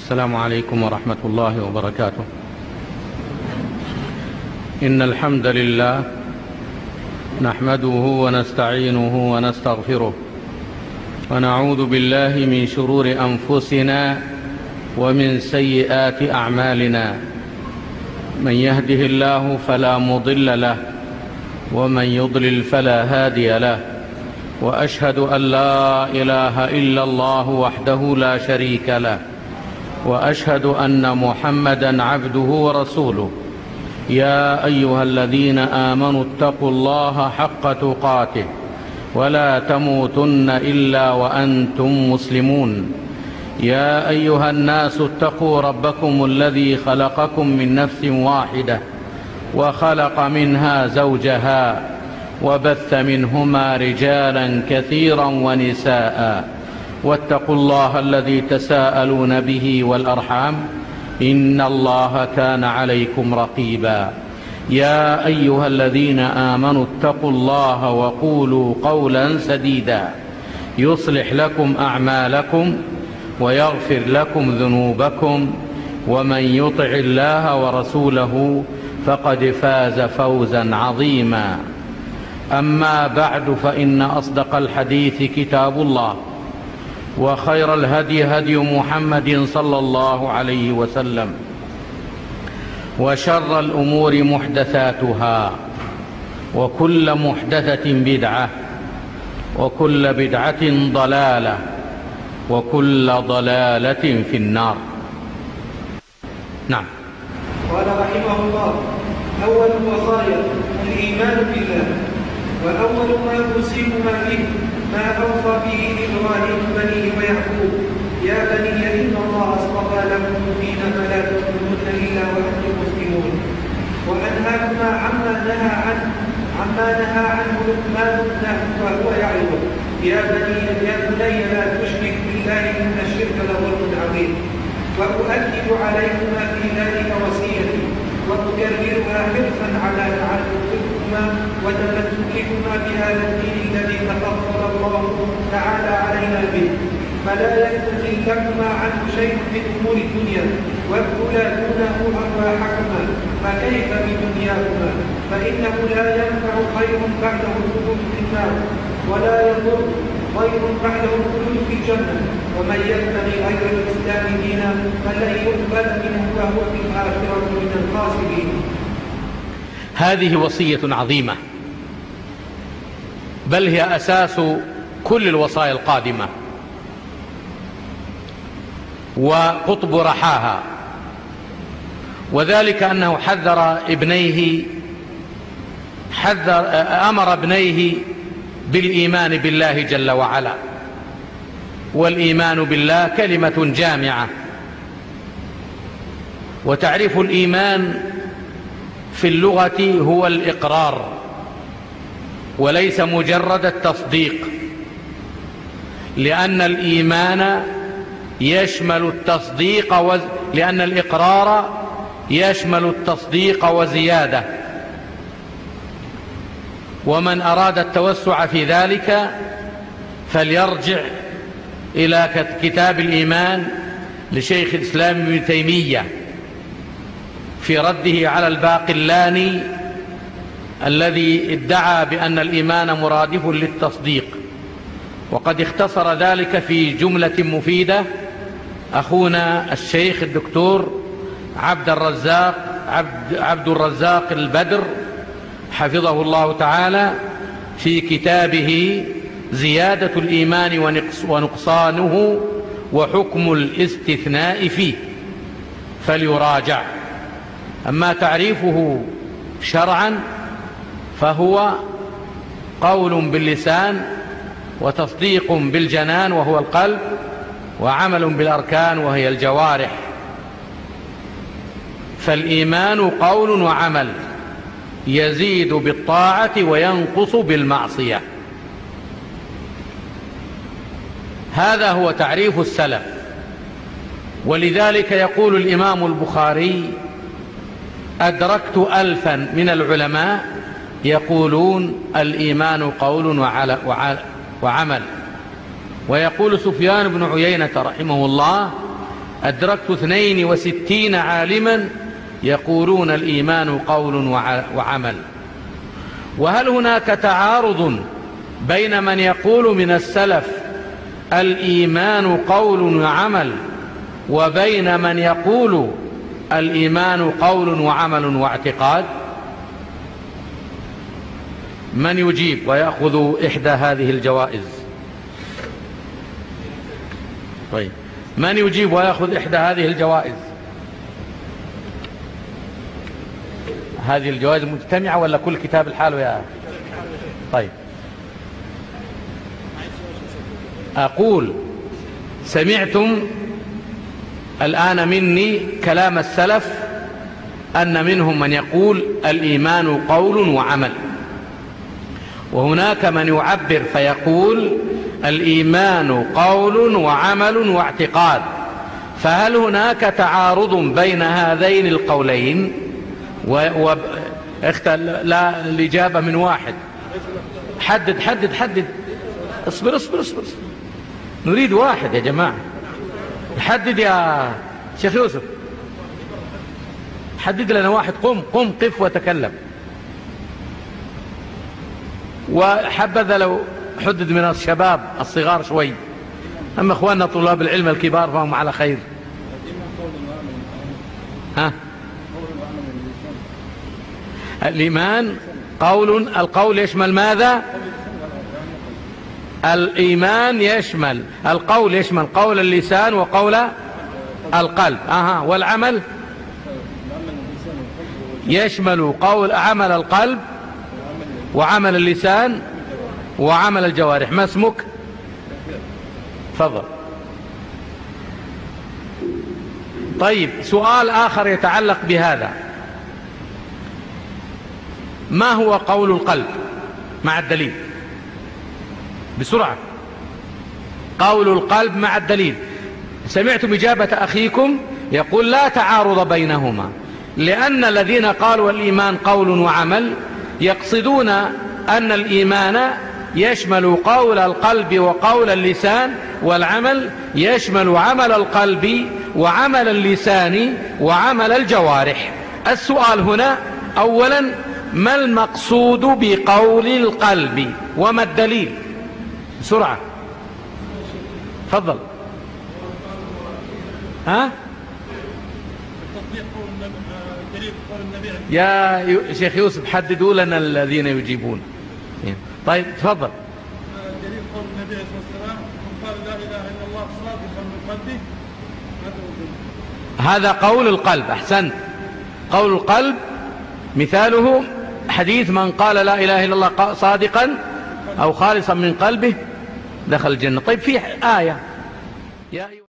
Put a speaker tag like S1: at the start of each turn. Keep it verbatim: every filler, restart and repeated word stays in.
S1: السلام عليكم ورحمة الله وبركاته. إن الحمد لله نحمده ونستعينه ونستغفره ونعوذ بالله من شرور أنفسنا ومن سيئات أعمالنا. من يهده الله فلا مضل له ومن يضلل فلا هادي له، وأشهد أن لا إله إلا الله وحده لا شريك له، وأشهد أن محمدا عبده ورسوله. يا أيها الذين آمنوا اتقوا الله حق تقاته ولا تموتن إلا وأنتم مسلمون. يا أيها الناس اتقوا ربكم الذي خلقكم من نفس واحدة وخلق منها زوجها وبث منهما رجالا كثيرا ونساء، واتقوا الله الذي تساءلون به والأرحام إن الله كان عليكم رقيبا. يا أيها الذين آمنوا اتقوا الله وقولوا قولا سديدا يصلح لكم أعمالكم ويغفر لكم ذنوبكم، ومن يطع الله ورسوله فقد فاز فوزا عظيما. أما بعد، فإن أصدق الحديث كتاب الله، وخير الهدي هدي محمد صلى الله عليه وسلم، وشر الأمور محدثاتها، وكل محدثة بدعة، وكل بدعة ضلالة، وكل ضلالة في النار. نعم.
S2: قال رحمه الله: أول الوصايا الإيمان بالله، وأول ما يوصيكما به ما أوصى به إبراهيم بنيه ويعقوب: يا بني إن الله اصطفى لكم الدين فلا تموتن إلا وأنتم مسلمون. وأنهاكما عما نهى عنه عما نهى عنه لقمان وهو يعظه: يا بني يا بني لا تشرك بالله إن الشرك لظلم عظيم. وأؤكد عليكما في ذلك وصيتي وأكررها حرصا على تعلقكما وتمسككما بهذا الدين الذي تفضل الله تعالى علينا به، فلا يستزلكما عنه شيء من أمور الدنيا، وابتلا دونه أرواحكما، فكيف بدنياكما؟ فإنه لا ينفع خير بعده الخلود في النار، ولا يضر خير بعده الخلود في الجنة. ومن يبتغي غير الإسلام دينا فلن يقبل منه وهو في الآخرة من الخاسرين.
S1: هذه وصية عظيمة، بل هي أساس كل الوصايا القادمة وقطب رحاها، وذلك أنه حذر ابنيه حذر أمر ابنيه بالإيمان بالله جل وعلا. والإيمان بالله كلمة جامعة، وتعريف الإيمان في اللغة هو الإقرار وليس مجرد التصديق، لأن الإيمان يشمل التصديق وز... لأن الإقرار يشمل التصديق وزيادة. ومن أراد التوسع في ذلك فليرجع إلى كتاب الإيمان لشيخ الإسلام ابن تيمية في رده على الباقلاني الذي ادعى بأن الإيمان مرادف للتصديق، وقد اختصر ذلك في جملة مفيدة أخونا الشيخ الدكتور عبد الرزاق عبد, عبد الرزاق البدر حفظه الله تعالى في كتابه زيادة الإيمان ونقصانه وحكم الاستثناء فيه، فليراجع. أما تعريفه شرعا فهو قول باللسان وتصديق بالجنان وهو القلب، وعمل بالأركان وهي الجوارح. فالإيمان قول وعمل، يزيد بالطاعة وينقص بالمعصية. هذا هو تعريف السلف. ولذلك يقول الإمام البخاري: أدركت ألفا من العلماء يقولون الإيمان قول وعمل. ويقول سفيان بن عيينة رحمه الله: أدركت اثنين وستين عالما يقولون الإيمان قول وعمل. وهل هناك تعارض بين من يقول من السلف الإيمان قول وعمل وبين من يقول الإيمان قول وعمل واعتقاد؟ من يجيب ويأخذ إحدى هذه الجوائز؟ طيب، من يجيب ويأخذ إحدى هذه الجوائز؟ هذه الجوائز مجتمعة ولا كل كتاب الحال يا؟ طيب، أقول سمعتم الآن مني كلام السلف أن منهم من يقول الإيمان قول وعمل، وهناك من يعبر فيقول الإيمان قول وعمل واعتقاد. فهل هناك تعارض بين هذين القولين؟ و... و... اخت... لا الإجابة من واحد. حدد حدد حدد. اصبر اصبر اصبر, اصبر. نريد واحد يا جماعة. حدد يا شيخ يوسف، حدد لنا واحد. قم قم قف وتكلم. وحبذا لو حدد من الشباب الصغار شوي، أما أخواننا طلاب العلم الكبار فهم على خير. ها؟ الإيمان قول، القول يشمل ماذا؟ الإيمان يشمل القول، يشمل قول اللسان وقول القلب. أها. والعمل يشمل قول عمل القلب وعمل اللسان وعمل الجوارح. ما اسمك؟ تفضل. طيب، سؤال آخر يتعلق بهذا: ما هو قول القلب مع الدليل؟ بسرعة. قول القلب مع الدليل. سمعتم إجابة أخيكم يقول لا تعارض بينهما، لأن الذين قالوا الإيمان قول وعمل يقصدون أن الإيمان يشمل قول القلب وقول اللسان، والعمل يشمل عمل القلب وعمل اللسان وعمل الجوارح. السؤال هنا أولا: ما المقصود بقول القلب وما الدليل؟ بسرعة. تفضل. ها؟ يا شيخ يوسف حددوا لنا الذين يجيبون. طيب تفضل.
S3: دليل قول النبي عليه الصلاة والسلام: من قال لا إله إلا الله صادقا من قلبه.
S1: هذا قول القلب. أحسنت. قول القلب مثاله حديث: من قال لا إله إلا الله صادقا أو خالصا من قلبه دخل الجنة. طيب، في آية: يا